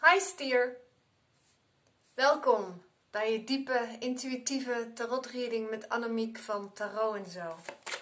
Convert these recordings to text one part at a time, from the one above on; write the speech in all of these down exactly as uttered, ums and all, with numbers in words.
Hi stier! Welkom bij je diepe, intuïtieve tarotreading met Annemiek van Tarot en Zo.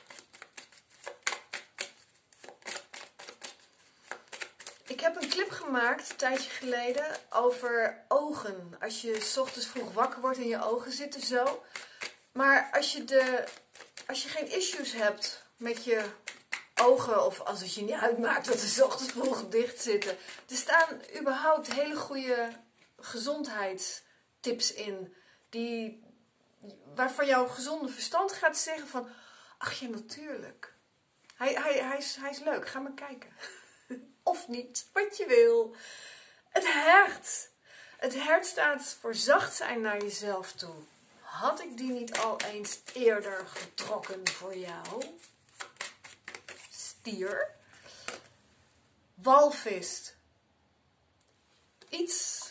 Ik heb een clip gemaakt een tijdje geleden over ogen. Als je 's ochtends vroeg wakker wordt en je ogen zitten zo. Maar als je, de, als je geen issues hebt met je ogen, of als het je niet uitmaakt dat ze 's ochtends vroeg dicht zitten. Er staan überhaupt hele goede gezondheidstips in. Die, waarvan jouw gezonde verstand gaat zeggen van, ach ja, natuurlijk. Hij, hij, hij, is, hij is leuk, ga maar kijken. Of niet, wat je wil. Het hert. Het hert staat voor zacht zijn naar jezelf toe. Had ik die niet al eens eerder getrokken voor jou? Stier. Walvis. Iets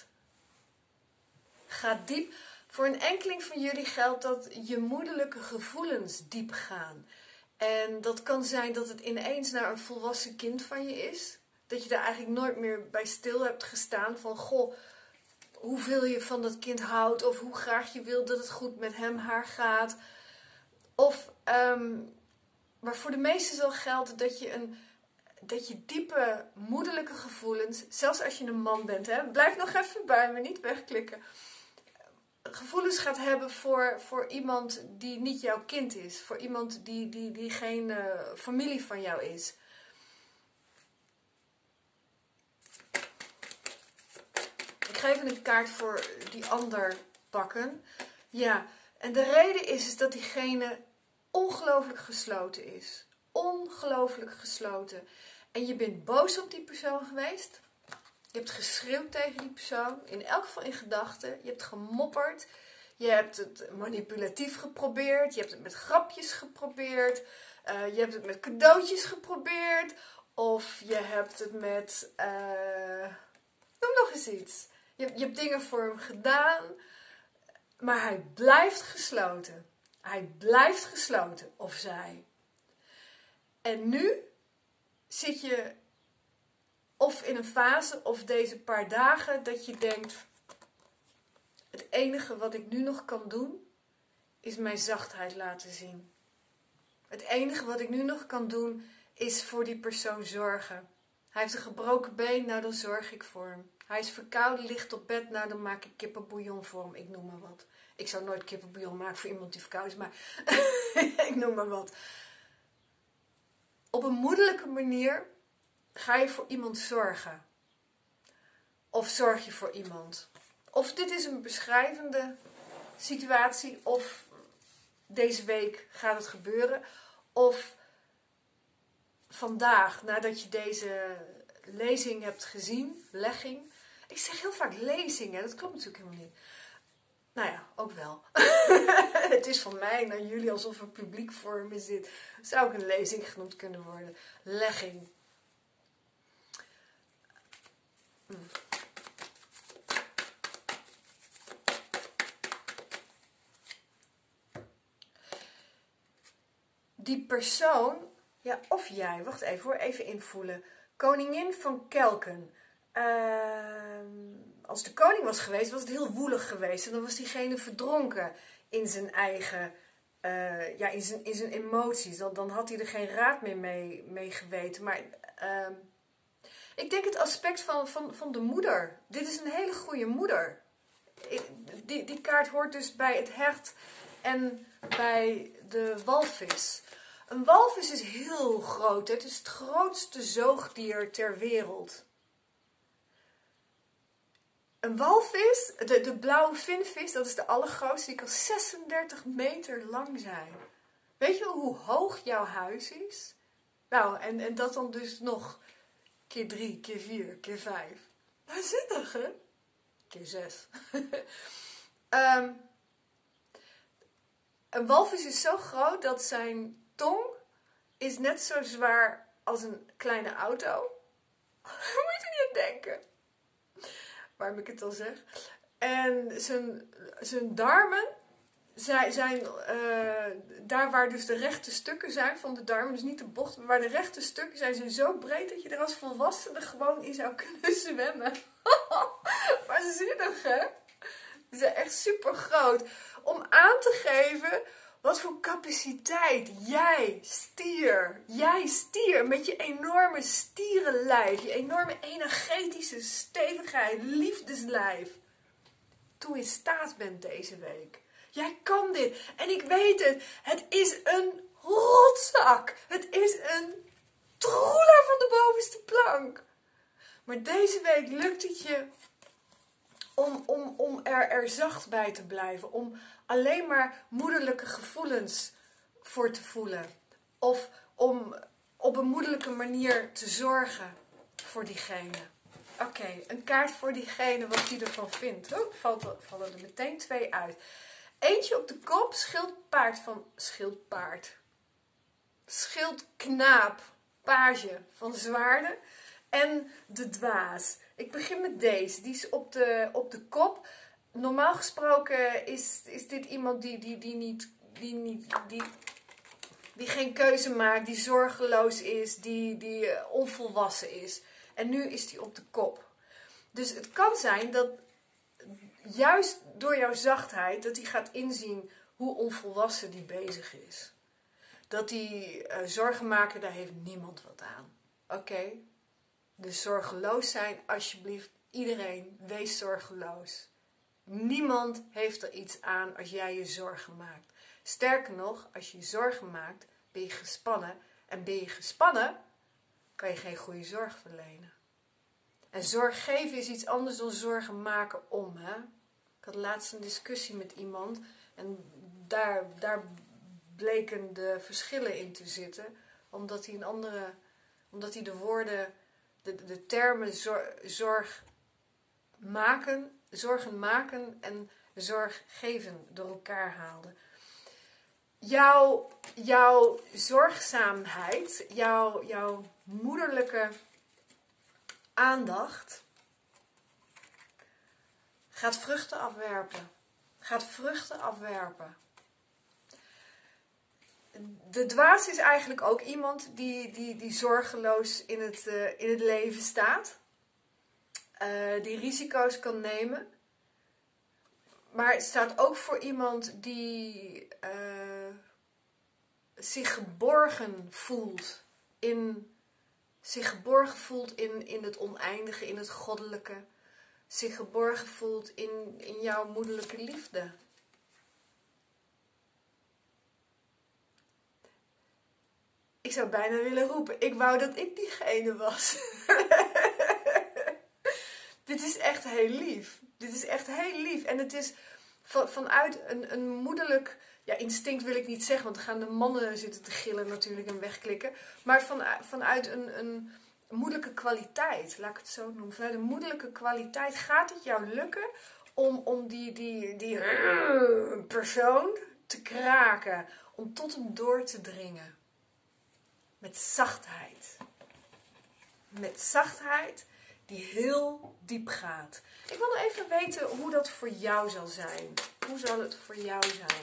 gaat diep. Voor een enkeling van jullie geldt dat je moederlijke gevoelens diep gaan. En dat kan zijn dat het ineens naar een volwassen kind van je is. Dat je daar eigenlijk nooit meer bij stil hebt gestaan van, goh, hoeveel je van dat kind houdt. Of hoe graag je wilt dat het goed met hem, haar gaat. Of, um, maar voor de meesten zal gelden dat je, een, dat je diepe moederlijke gevoelens, zelfs als je een man bent, hè, blijf nog even bij me, niet wegklikken. Gevoelens gaat hebben voor, voor iemand die niet jouw kind is. Voor iemand die, die, die geen uh, familie van jou is. Ik ga even een kaart voor die ander pakken. Ja, en de reden is, is dat diegene ongelooflijk gesloten is. Ongelooflijk gesloten. En je bent boos op die persoon geweest. Je hebt geschreeuwd tegen die persoon. In elk geval in gedachten. Je hebt gemopperd. Je hebt het manipulatief geprobeerd. Je hebt het met grapjes geprobeerd. Uh, je hebt het met cadeautjes geprobeerd. Of je hebt het met... Uh... Noem nog eens iets. Je, je hebt dingen voor hem gedaan. Maar hij blijft gesloten. Hij blijft gesloten. Of zij. En nu zit je of in een fase of deze paar dagen dat je denkt, het enige wat ik nu nog kan doen is mijn zachtheid laten zien. Het enige wat ik nu nog kan doen is voor die persoon zorgen. Hij heeft een gebroken been, nou dan zorg ik voor hem. Hij is verkouden, ligt op bed, nou dan maak ik kippenbouillon voor hem. Ik noem maar wat. Ik zou nooit kippenbouillon maken voor iemand die verkouden is, maar ik noem maar wat. Op een moederlijke manier ga je voor iemand zorgen. Of zorg je voor iemand. Of dit is een beschrijvende situatie. Of deze week gaat het gebeuren. Of vandaag, nadat je deze lezing hebt gezien. Legging. Ik zeg heel vaak lezing, hè? Dat klopt natuurlijk helemaal niet. Nou ja, ook wel. Het is van mij naar jullie alsof er publiek voor me zit. Zou ook een lezing genoemd kunnen worden. Legging. Hmm. Die persoon, ja, of jij, wacht even hoor, even invoelen. Koningin van Kelken. Uh, als de koning was geweest, was het heel woelig geweest. En dan was diegene verdronken in zijn eigen, uh, ja, in zijn, in zijn emoties. Dan, dan had hij er geen raad meer mee, mee geweten. Maar uh, ik denk het aspect van, van, van de moeder. Dit is een hele goede moeder. Die, die kaart hoort dus bij het hert en bij de walvis. Een walvis is heel groot. Het is het grootste zoogdier ter wereld. Een walvis, de, de blauwe vinvis, dat is de allergrootste. Die kan zesendertig meter lang zijn. Weet je hoe hoog jouw huis is? Nou, en, en dat dan dus nog keer drie, keer vier, keer vijf. Waanzinnig, hè? Keer zes. um, een walvis is zo groot dat zijn tong is net zo zwaar als een kleine auto. Daar moet je niet aan denken. Waarom ik het al zeg. En zijn, zijn darmen zijn, zijn uh, daar waar dus de rechte stukken zijn van de darmen, dus niet de bocht, maar waar de rechte stukken zijn, zijn zo breed dat je er als volwassene gewoon in zou kunnen zwemmen. Maar zinnig, hè? Ze zijn echt super groot. Om aan te geven wat voor capaciteit jij, stier, jij stier, met je enorme stierenlijf, je enorme energetische stevigheid, liefdeslijf, toe in staat bent deze week. Jij kan dit. En ik weet het. Het is een rotzak. Het is een troela van de bovenste plank. Maar deze week lukt het je om, om, om er, er zacht bij te blijven. Om alleen maar moederlijke gevoelens voor te voelen. Of om op een moederlijke manier te zorgen voor diegene. Oké, okay, een kaart voor diegene wat die ervan vindt. Oh, valt er, vallen er meteen twee uit. Eentje op de kop, schildpaard van schildpaard. Schildknaap, page van zwaarden. En de dwaas. Ik begin met deze. Die is op de, op de kop. Normaal gesproken is, is dit iemand die, die, die, niet, die, niet, die, die geen keuze maakt. Die zorgeloos is. Die, die onvolwassen is. En nu is die op de kop. Dus het kan zijn dat juist door jouw zachtheid, dat hij gaat inzien hoe onvolwassen die bezig is. Dat hij uh, zorgen maken, daar heeft niemand wat aan. Oké? Okay? Dus zorgeloos zijn, alsjeblieft. Iedereen, wees zorgeloos. Niemand heeft er iets aan als jij je zorgen maakt. Sterker nog, als je je zorgen maakt, ben je gespannen. En ben je gespannen, kan je geen goede zorg verlenen. En zorg geven is iets anders dan zorgen maken om. Hè? Ik had laatst een discussie met iemand. En daar, daar bleken de verschillen in te zitten. Omdat hij, een andere, omdat hij de woorden, de, de termen zorg, zorg maken, zorgen maken en zorg geven door elkaar haalde. Jouw, jouw zorgzaamheid, jouw, jouw moederlijke aandacht gaat vruchten afwerpen. Gaat vruchten afwerpen. De dwaas is eigenlijk ook iemand die, die, die zorgeloos in het, uh, in het leven staat. Uh, die risico's kan nemen. Maar het staat ook voor iemand die uh, zich geborgen voelt in... Zich geborgen voelt in, in het oneindige, in het goddelijke. Zich geborgen voelt in, in jouw moederlijke liefde. Ik zou bijna willen roepen, ik wou dat ik diegene was. Dit is echt heel lief. Dit is echt heel lief. En het is van, vanuit een, een moederlijk... Ja, instinct wil ik niet zeggen, want dan gaan de mannen zitten te gillen natuurlijk en wegklikken. Maar van, vanuit een, een moederlijke kwaliteit, laat ik het zo noemen. Vanuit een moederlijke kwaliteit gaat het jou lukken om, om die, die, die persoon te kraken. Om tot hem door te dringen. Met zachtheid. Met zachtheid die heel diep gaat. Ik wil nog even weten hoe dat voor jou zal zijn. Hoe zal het voor jou zijn?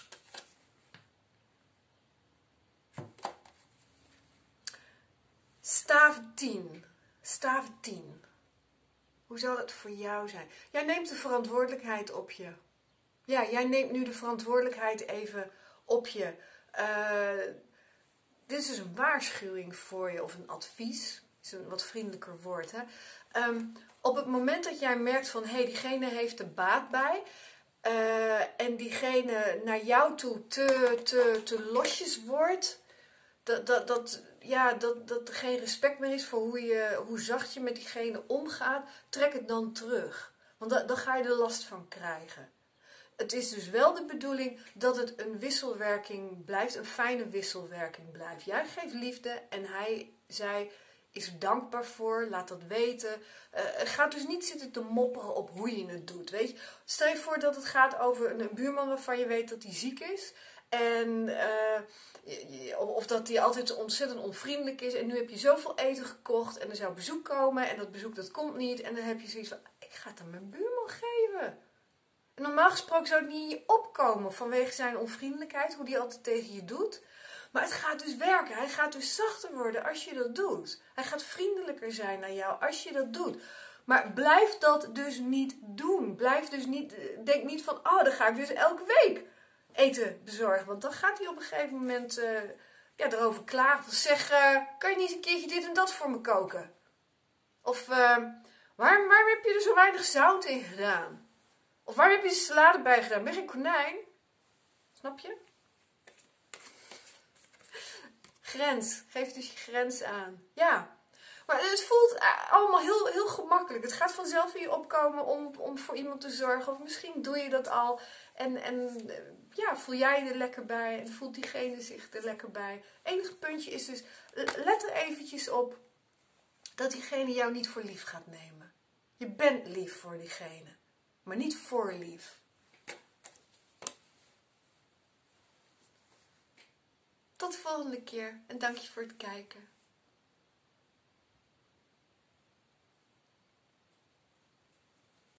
Staaf tien. Staaf tien. Hoe zal het voor jou zijn? Jij neemt de verantwoordelijkheid op je. Ja, jij neemt nu de verantwoordelijkheid even op je. Uh, dit is dus een waarschuwing voor je, of een advies. Is een wat vriendelijker woord, hè. Um, op het moment dat jij merkt van, hé, hey, diegene heeft er baat bij. Uh, en diegene naar jou toe te, te, te losjes wordt. Dat, dat, dat, ja, dat, dat er geen respect meer is voor hoe, je, hoe zacht je met diegene omgaat. Trek het dan terug. Want da, dan ga je er last van krijgen. Het is dus wel de bedoeling dat het een wisselwerking blijft. Een fijne wisselwerking blijft. Jij geeft liefde en hij, zij is er dankbaar voor. Laat dat weten. Uh, ga dus niet zitten te mopperen op hoe je het doet. Weet je? Stel je voor dat het gaat over een, een buurman waarvan je weet dat hij ziek is. En... Uh, Of dat die altijd ontzettend onvriendelijk is. En nu heb je zoveel eten gekocht. En er zou bezoek komen. En dat bezoek dat komt niet. En dan heb je zoiets van. Ik ga het aan mijn buurman geven. En normaal gesproken zou het niet in je opkomen. Vanwege zijn onvriendelijkheid. Hoe die altijd tegen je doet. Maar het gaat dus werken. Hij gaat dus zachter worden als je dat doet. Hij gaat vriendelijker zijn naar jou als je dat doet. Maar blijf dat dus niet doen. Blijf dus niet, denk niet van, oh, dan ga ik dus elke week eten bezorgen. Want dan gaat hij op een gegeven moment uh, ja, erover klagen. Of zeggen, kan je niet een keertje dit en dat voor me koken? Of, uh, waarom, waarom heb je er zo weinig zout in gedaan? Of waarom heb je de salade bij gedaan? Ben je geen konijn? Snap je? Grens. Geef dus je grens aan. Ja. Maar het voelt allemaal heel, heel gemakkelijk. Het gaat vanzelf in je opkomen om, om voor iemand te zorgen. Of misschien doe je dat al. En, en ja, voel jij je er lekker bij. En voelt diegene zich er lekker bij. Het enige puntje is dus, let er eventjes op dat diegene jou niet voor lief gaat nemen. Je bent lief voor diegene. Maar niet voor lief. Tot de volgende keer. En dank je voor het kijken.